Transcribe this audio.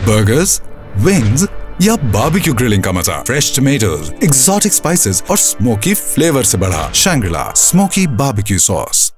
Burgers, wings या barbecue grilling का मजा फ्रेश टमेटोज, एक्सोटिक स्पाइसेस और स्मोकी फ्लेवर से बढ़ा शैंग्रिला स्मोकी बारबेक्यू सॉस।